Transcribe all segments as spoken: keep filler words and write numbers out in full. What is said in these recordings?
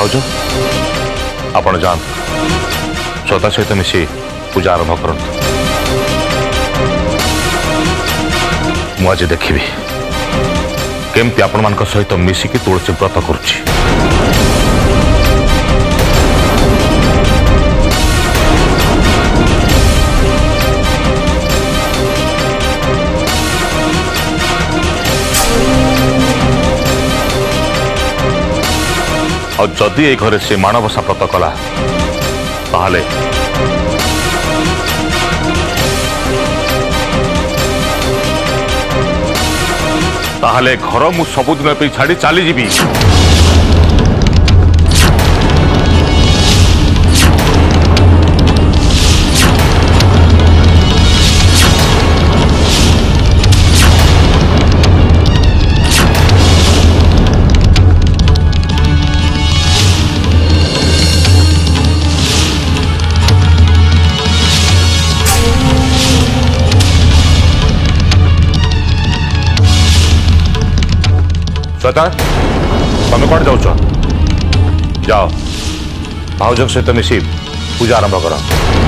भाज आपण जान श्रोता सहित मिसी पूजा आरंभ कर मुझे देखी केमती आपण मान सहित मिसिकी तुलसी व्रत करुच्ची। और जदि ए घरे से माणबसा व्रत कला ताहले ताहले घर मु सबुदिन पे छाड़ी चली जीवी। श्वेता तुम कौन जाऊच जाओ भाउज सहित मिसी पूजा आरंभ कर।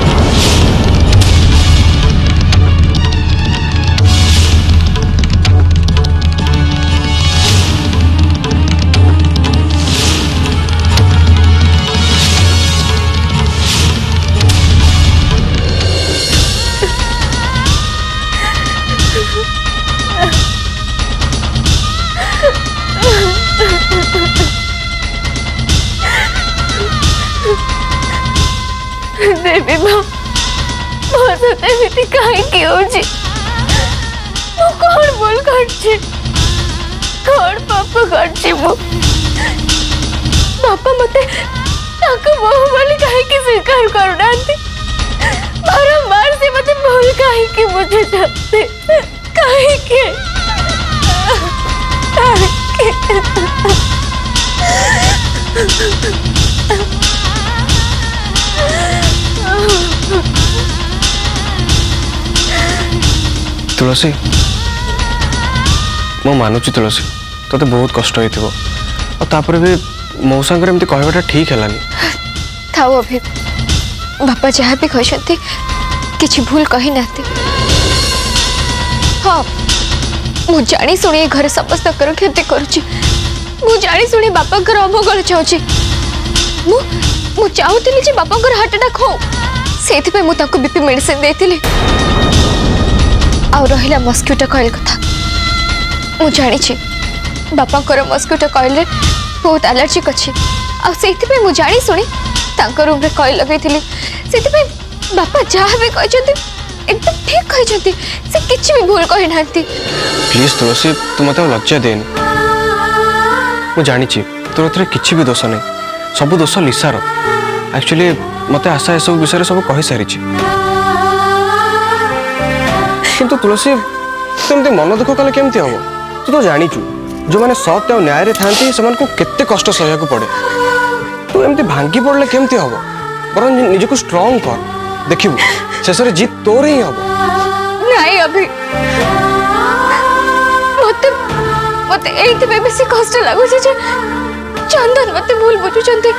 देवी माँ बहुत एमती कहीं होची मु कौन बोल करछि कौन पाप करछि मु बापा मते ताको बहु बोली कहीं की स्वीकार करूनांती बारंबार से मते भूल कहीं की मुझे जाते कहीं के तुलसी मो मानुची तुलसी तो बहुत कष्ट होता भी मो सांगे एमती कहवाटा ठीक है थाओ अभी बापा जहाँ भी कहते किसी भूल कही ना हाँ मु जानी शुणी घर समस्त क्षति करुच्ची मु जानी शुणी बापा घर अमंगल चाहूँगी मु चाहूली जे बापा हार्ट अटैक हो से मुझे बीपी मेडिसिन देती आउ रहा मस्क्यूटो कॉइल कथा मु जानी बापा मस्क्यूटो कॉइल बहुत एलर्जिक अच्छी आउ मु जानी शुणी रूम रे कॉइल लगे से बापा जहाँ भी कहते एकदम ठीक कहते से किसी भी भूल कही ना। प्लीज तुलसी तू मत लज्जा देनी मु जानी तोर थे किसी भी दोष नहीं सब दोष लिसार एक्चुअली मत आशा सब विषय सब कही सारी किंतु तुलसी तुमते मन दुख कले केमती हम तू तो जानीचु जो मैंने सत्य और न्याय था केते कष्ट सहया पड़े तू एमती भांगी पड़े केमती हम बर निजक स्ट्रांग कर देखिबू शेष जीत तोर ही हम नहीं अभी मते मते एइते बेसी कष्ट लागु जे चंदन मते भूल बुझुचंती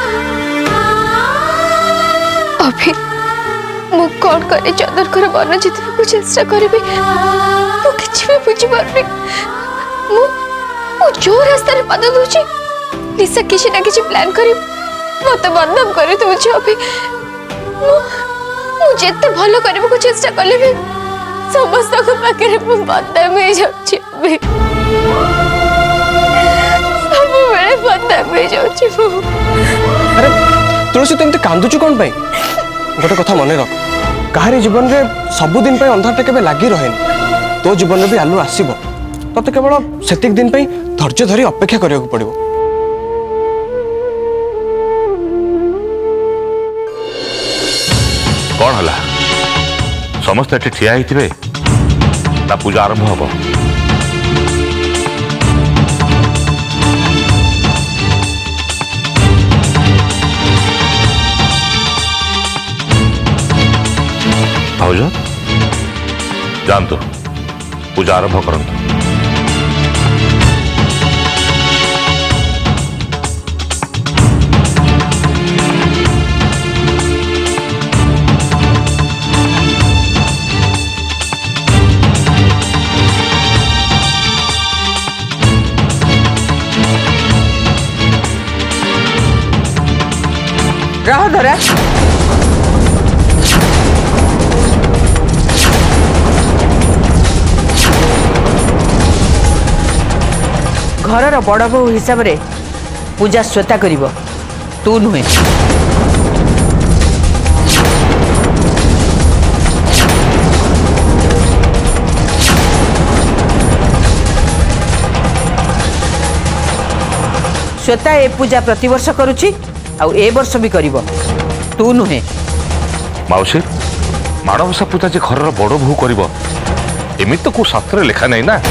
अभी मु कौन करे चंदन कर मन जितने को चेष्टा करिबे मु किछि भी बुझि पारबे मु मु जो रास्ता रे पद दूची निशा किछि ना किछि प्लान करी मते बदनाम करे दूची अभी मु मु जेते भलो करबे को चेष्टा करले भी समस्त को पाके मु बदनाम हो जाउची अभी सब बेले बदनाम हो जाउची अरे तुलसी तुम कांदुचु कौन पाई गोटे कथा मन रख कहारी जीवन रे सबुदिन अंधारटा केबे लागी रहे तो जीवन भी आलू आसब तते केवल सेतिक दिन पे धैर्य धरी अपेक्षा करिया पड़िबो। कौन हला समस्त एठी ठिया हिथिबे ना पूजा आरंभ हबो। भाउज जानतु पूजा आरंभ करंतु। रह धरा घरर बड़ बो हिसाब रे पूजा श्वेता करिवो तू नुहे श्वेता ए पूजा प्रतिवर्ष करुची आउ ए वर्ष भी करिवो तू नुहे माउसी माणवसा पूजा जे घर बड़ भू कर एमती तो को शास्त्र लिखा नहीं ना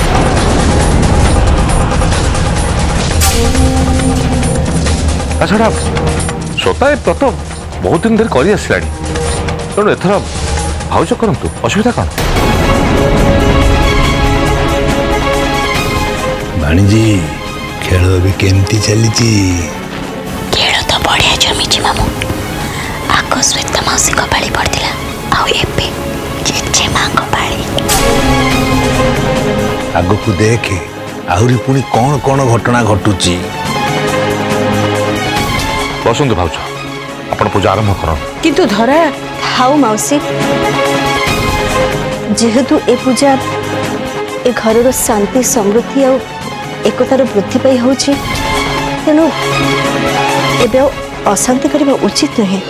छड़ा स्वता व्रत बहुत दिन धरी कर आसला तेणु एथर भावज करतु असुविधा कौन भाणीजी खेल भी केमती चली खेल तो बढ़िया जमी मामू आग श्वेता मौसी को पाली पड़ता आजे माँ को पाली आग को देखे आहरी पुणी कौन कौन घटना घटुची बसंत भावज आपण पूजा आरंभ कर किंतु धरा हाउ मौसी जेहेतु ए पूजा ए घर शांति समृद्धि आ एकतार वृद्धि पाई होची तेणु एबे अशांति करबा उचित नुहे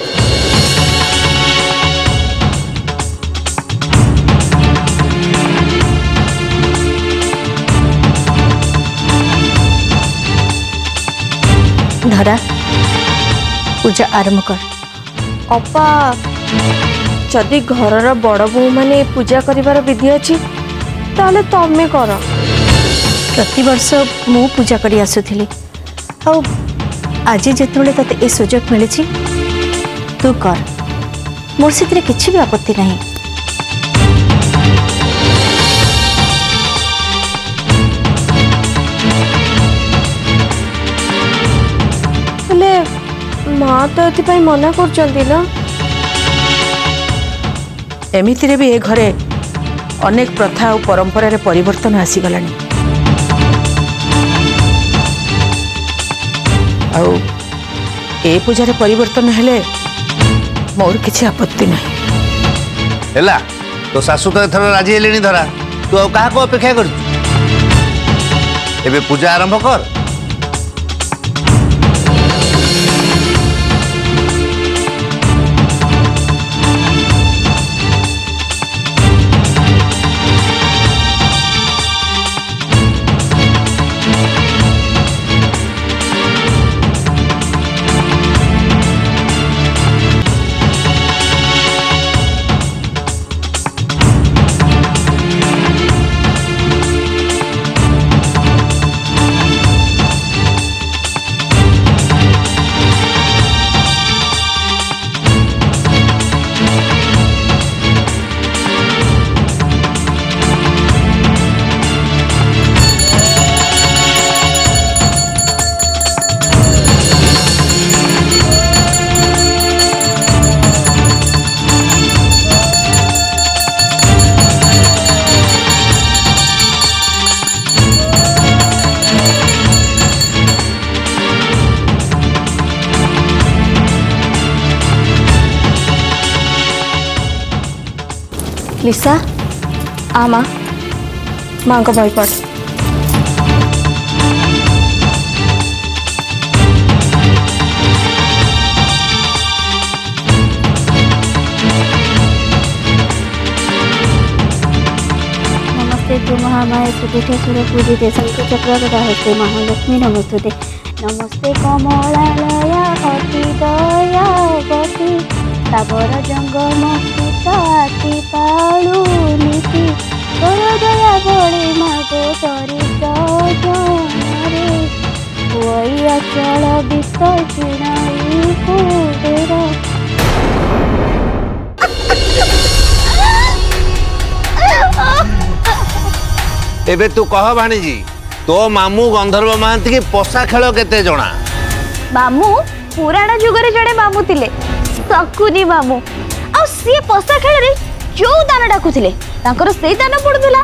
धरा पूजा आरंभ कर अपा जदि घर बड़ बो माने पूजा करिवार विधि अछि ताले तमे कर प्रति वर्ष मु पूजा करी आसुथिली आ आज जेतबेले तते ए सुजोग मिलिछि तू कर मोर सितरे किछि भी आपत्ति नहीं हेले माँ तो एथि मना कर ना एमितिरे भी ए घरे अनेक प्रथा और परंपरा रे परिवर्तन आसीगलानी आउ ए पूजार परिवर्तन हेले मोर किसी आपत्ति नहीं हैला तो सासू तो एथर राजी हेलेनी धरा तू आ काहा को अपेक्षा कर एबे पूजा आरंभ कर लिसा आ माँ माँ को बही पड़ नमस्ते तु महामाया सुपीठेश्वर पूजिते शंखचक्र हस्ते महालक्ष्मी नमस्तुते नमस्ते कमलालया अति दयावती तावर जंगम आति पालू नीति तोर दया बड़े मागो चरित्र जन रे हुई अचल वित्त चिणाई कुबेर एबे तू कह भाणीजी तो मामू गंधर्व महांती की पशा खेल केते जणा मामू पुराण जुगरे जड़े मामू थिले सकुनी मामू आ सी पशा खेल रे जो दान डाकुथिले तांकर सेई दान पडुला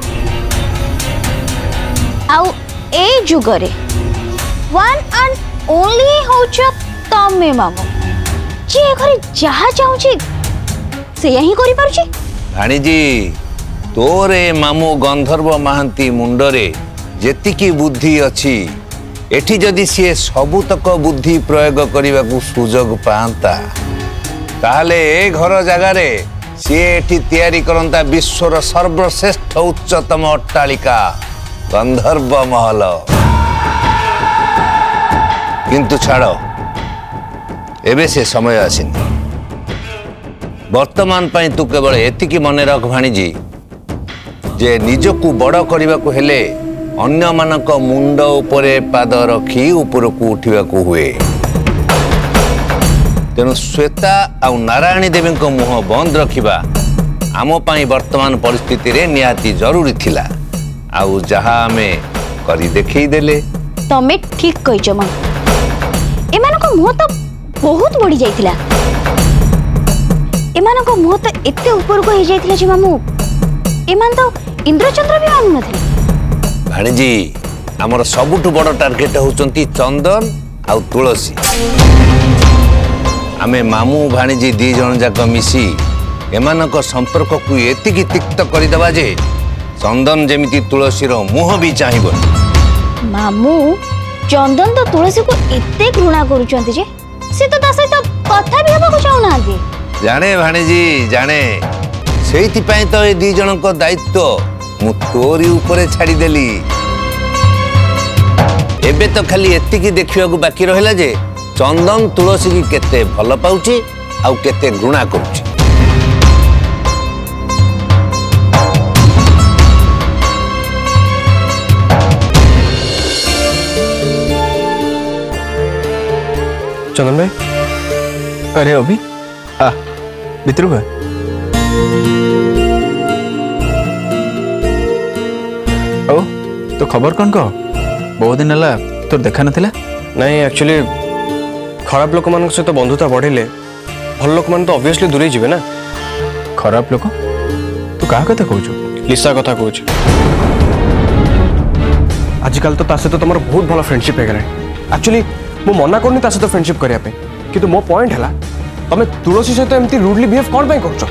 आउ ए जुगरे वन एंड ओनली होछ तमे मामू जी ए घरे जहा चाहूची से यही करि पारुची। भाणीजी तोरे मामू गंधर्व महांती मुंडरे जेतिकी बुद्धि अच्छी एठी जदि सी सबुतक बुद्धि प्रयोग करने को सुजोग पाता ताहले ए घर जगार सी एठी तैयारी करंता विश्वर सर्वश्रेष्ठ उच्चतम अट्टालिका गंधर्व महल। किंतु छाड़ो एबे से समय आसीनी वर्तमान पाई तू केवल एतिकी मन रख भाणीजी जे निजकू बड़ करने को हेले अन्य मानक मुंड उपरे पाद रखी ऊपर को उठा हुए। तेणु श्वेता आउ नारायणी देवी को मुह बंद रखिबा आम पाई वर्तमान परिस्थिति रे निहाती जरूरी थिला आउ जहा आमे करी देखई देले। तमे ठीक कहिछ मां एमान को मुह तो बहुत बढ़ी जाइथिला एमान को मुह तो एते ऊपर को हे जाइथिला जे मामू एमान तो इंद्रचंद्र भी मानू नथिले। भाणीजी आमर सबुठु बड़ टार्गेट होचंती चंदन आउ तुलसी। आमे मामू भाणीजी दी जन जाक मिसी एमानक संपर्क को एतिकी तिक्त करदेबा जे चंदन जेमिति तुलसी रो मुह भी चाहिबो। मामू चंदन तो तुलसी को एते घृणा करूचंती जे से तो ता सहित कथा भी हेबा को चाहनांती। जाने भाणीजी जाने सेइति पई तो ए दी जन को दायित्व मु तोरी ऊपर छाड़ी देली। एबे तो खाली एतिकी देखिया को बाकी रहला जे चंदन तुलसी की केते भल पाउची आउ केते घृणा करूची। चंदन भाई अरे अभी आ भितर का ओ तो खबर कौन कह बहुत दिन है तोर देखा नाला। नहीं एक्चुअली खराब लोक मान सहित बंधुता बढ़िले भल लोक मान तो ऑब्वियसली दूरे जीवे ना। खराब लोक तू क्या कथा कहूँ लिसा कथा कहूँ आजिकल तो ता सहित तुम बहुत भल फ्रेंडशिप है एक्चुअली मु मना करनी ता सहित फ्रेंडशिप करने किंतु मो पॉइंट है तुम तुलसी सहित एमती रूडली बिहेव कौन पे कर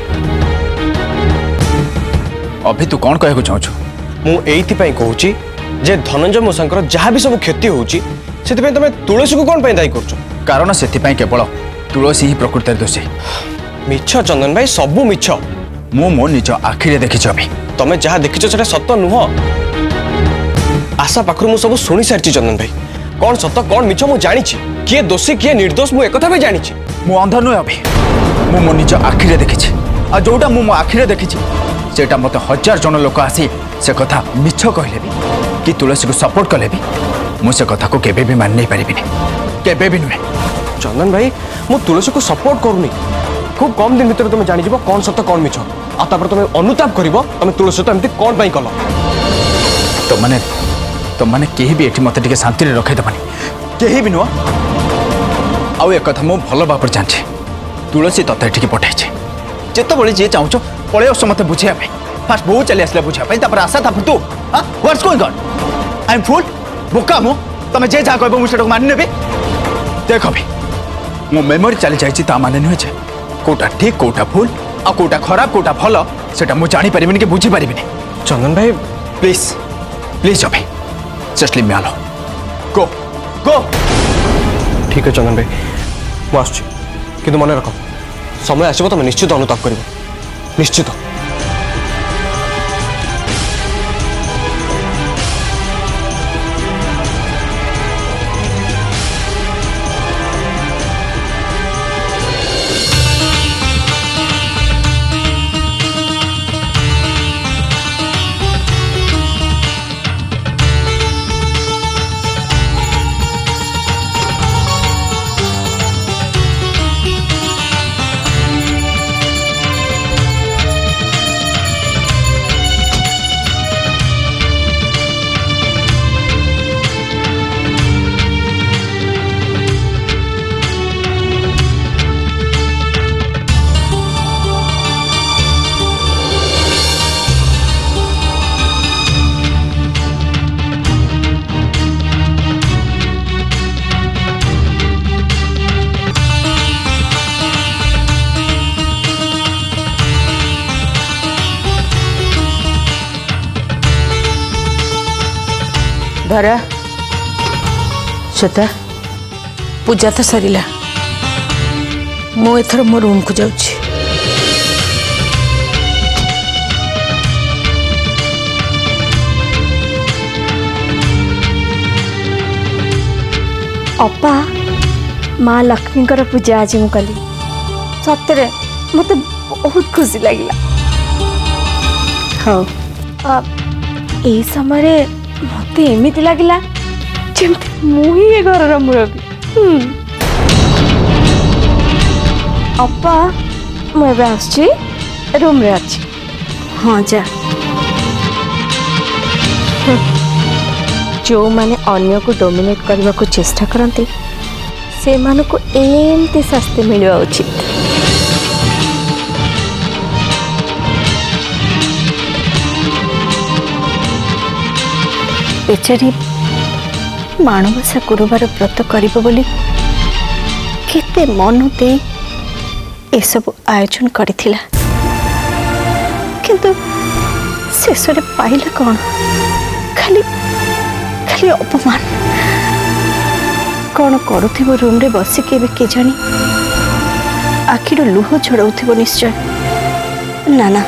अभी तू कौन कहू चाहू मुझे कहूँ जे धनंजय मूषा जहाँ भी सब क्षति होती तुम तुलसी को कौन दायी कर कारण से केवल तुलसी ही प्रकृति दोषी। मिछ चंदन भाई सबू मिछ मु मो निज आखिरे देखी अभी तुम जहाँ देखिच से सत नुह आशा पाखर मु सब शुणी सारी चंदन भाई कौन सत कौन मिछ मु जानी किए दोषी किए निर्दोष मु एक भी जानी मु अंध नुहे अभी मु मो निज आखिरे देखी आ जोटा मु मो आखिरे देखी सेटा मत हजार जन लोक आसी से कथा मिछ कहले भी कि तुलसी को सपोर्ट कले भी मु से कथा को केबे भी मान नहीं पारिबिनी केबे भी नुहे। चंदन भाई मु तुलसी को सपोर्ट करूनी खूब कम दिन भीतर तुम जानी जीव कौन सत्य कौन मिछ आ तापर तुम अनुताप करिवो तुम तुलसी तो एमती कौन पई कल तो माने तो माने केही भी एठी मते टिके शांति रे रखे दबनी केही भी नुआ आउ एक कथा मु भलो बापर जानछि तुलसी तते एठी पठाई छै जेतो बळी जे चाहूछ पळे ओस मते बुझिया पे फास्ट बहु चली आसले बुझिया पे तापर आशा तापर तू हां what's going on I am full बोका मु तमे जे जा कहबो मु सेटो मानि नेबे देख भी मो मेमोरी चली जाइछि ता माने नुहे छै कोटा ठीक कोटा फुल आ कोटा खराब कोटा भल सेटा मु जानि परिबिनी के बुझी परिबिनी। चंदन भाई प्लीज प्लीज अबे just leave me alone go go. ठीक है चंदन भाई मु आसुछि किंतु मन रख समय आसो तुम निश्चित अनुताप कर निश्चित। धरा श्वेता पूजा तो सरिला मु एथर मो रूम को जाऊँ। अपा माँ लक्ष्मी पूजा आज मु कली सतरे मत बहुत खुशी लगे। हाँ यही समय मत एमती लगला मुझे घर मुरबी। अपा मुझे रूम रे अच्छी। हाँ जा जो माने अन्य को डोमिनेट करने को चेष्टा करते से मानु को एमती शास्ति मिलवा उचित। बेचारी माणबसा गुरुवार व्रत करिबो बोली केते मन दे ए सब आयोजन करिथिला किंतु शेष रे पाइला कौन खाली खाली अपमान। कौन करुथिबो रूम रे बसिके के जानी आखिर लुह झड़ाउथिबो निश्चय। ना ना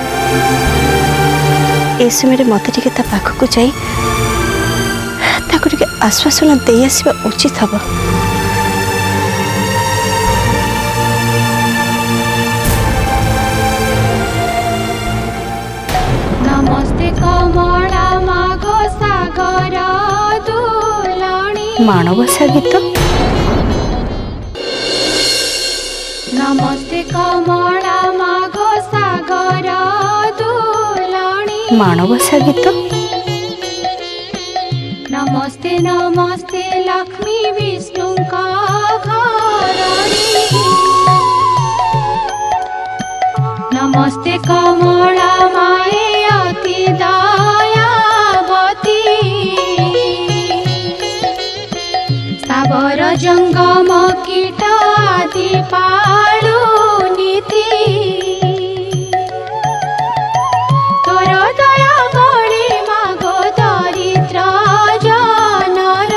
ए समय मत टिके ता पाखक जाई ताको टिके आश्वासन दे आसीबा उचित हबो। नमस्ते कमला मागो सागर दुलाणी माणबसा गीत। नमस्ते कमला मागो सागर दुलाणी माणबसा गीत। नमस्ते नमस्ते लक्ष्मी विष्णु का घराणी नमस्ते कमला माए अति दयावती सावर जंगम कीट आदि पालु नीति तोर दया बड़ी मागो दरिद्र जनर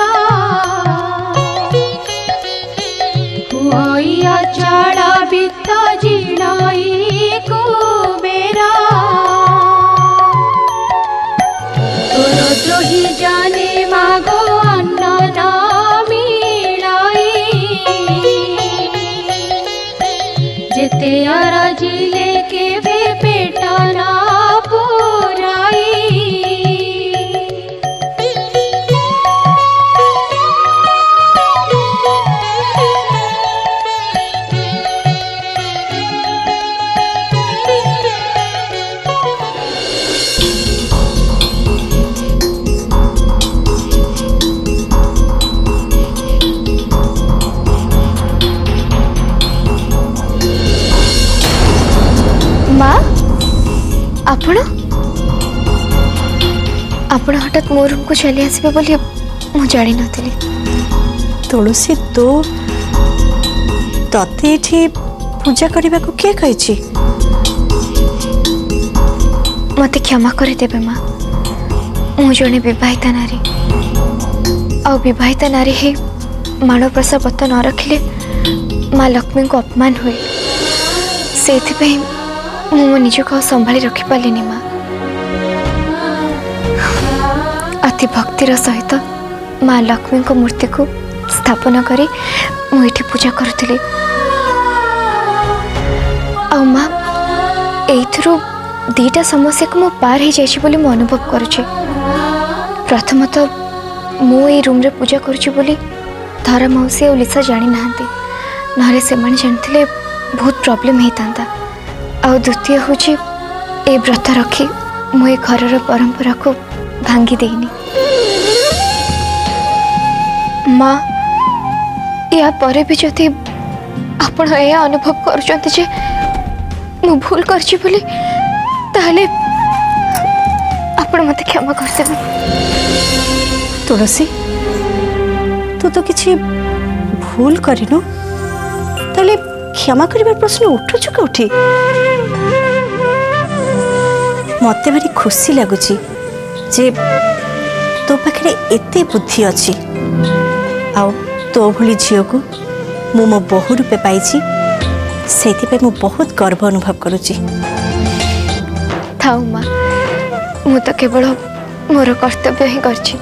हुई अचल वित्त जीर्णई कुबेरा तोर द्रोही जाने मागो अन्न न मिलाई जेते अरजिले के वे पेट न पुराई माँ आपण आपण हठात मो रूम को चली आसबे बोली मु जानी नथिली। तुलसी तो तते एठी पूजा करबा को के कहिछि? मते क्षमा करे देबे माँ मु जने विवाहिता नारी आ विवाहिता नारी हे माणप्रसा व्रत न रखिले माँ लक्ष्मी को अपमान हुए से मो निज को संभाली रखी पारिनी माँ। अति भक्तिर सहित माँ लक्ष्मी को मूर्ति को स्थापना करी मुझे पूजा करुली। आ माँ एथुरु दीटा समस्या को मु पार हो जाइछि बोली मु अनुभव करुछि। प्रथमत मु ए रूम रे पूजा करुछि बोली धरा मौसी और लिसा जानी नांती नहले से माने जानथिले बहुत प्रॉब्लम हेतांता। आ द्वितीय हूँ ए व्रत रखी मु ए घर परंपरा को भांगी देनी। माँ या परे भी जदि आपण या अनुभव करुचंती जे मु भूल करछि बोली ताहले आपण मते क्षमा कर देबे। तुलसी तू तो किसी भूल करिनु ताले क्षमा करिबार प्रश्न उठुछु कोठी? मते भारी खुशी लगुची जे तो पाखे एते बुद्धि अच्छी आउ तो भली झील को मु मो बहु रूपे पाई से मु बहुत गर्व अनुभव करुची। थाऊ माँ मु तो केवल मोर कर्तव्य ही करछि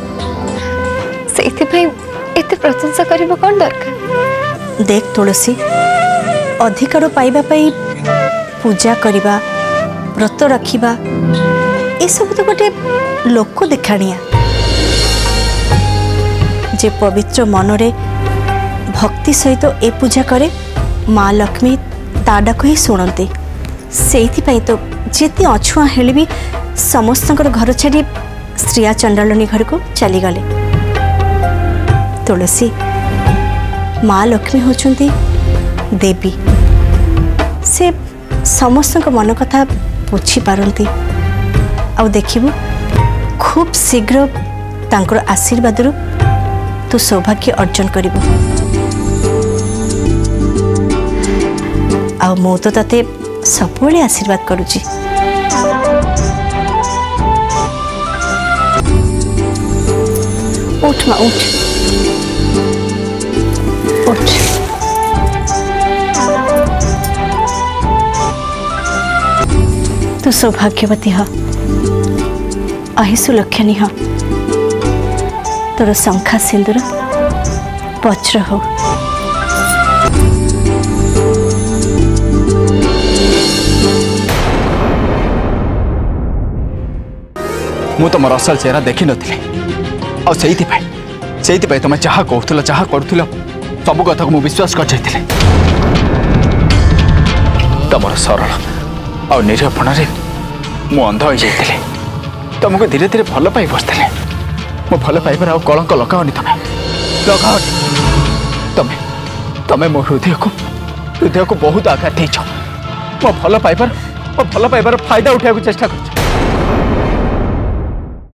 एते प्रशंसा करबो कौन दरकार। देख तुलसी अधिकार पाइबा पाई पूजा करिबा व्रत रखिबा ए सब तो गोटे लोक देखाणिया जे पवित्र मनरे भक्ति सहित ए पूजा करे माँ लक्ष्मी ता डाक ही शुणती से तो जेते अछुआ हेले भी समस्त घर छाड़ी श्रिया चंडालनी घर को चलीगले। तुलसी माँ लक्ष्मी होचुंती देवी से समस्त मन कथा बुझी पारती आउ देखिबू खूब शीघ्र तांकर आशीर्वाद तू सौभाग्य अर्जन करिबू। आ मु तो तते सबले आशीर्वाद करुची। उठ माँ उठ उठ। तू सौभाग्यवती ह अहिसु लक्षणी ह तोर शंखा सिंदूर वज्र हो। मु तुम असल चेहरा देखी नी से तुम जहाँ कहूल जहाँ करूल सब कथा को विश्वास कर तुम सरल आ निरपण मु अंध हो जाइए तुमको धीरे धीरे भल पाई बसते मो भल पाइबार आ कलंक लगाओनी तुम लगाओनी तुम तुम मो हृदय को हृदय को बहुत आघात मो भल पाइबार मो भल पाइबार फायदा उठाया चेष्टा कर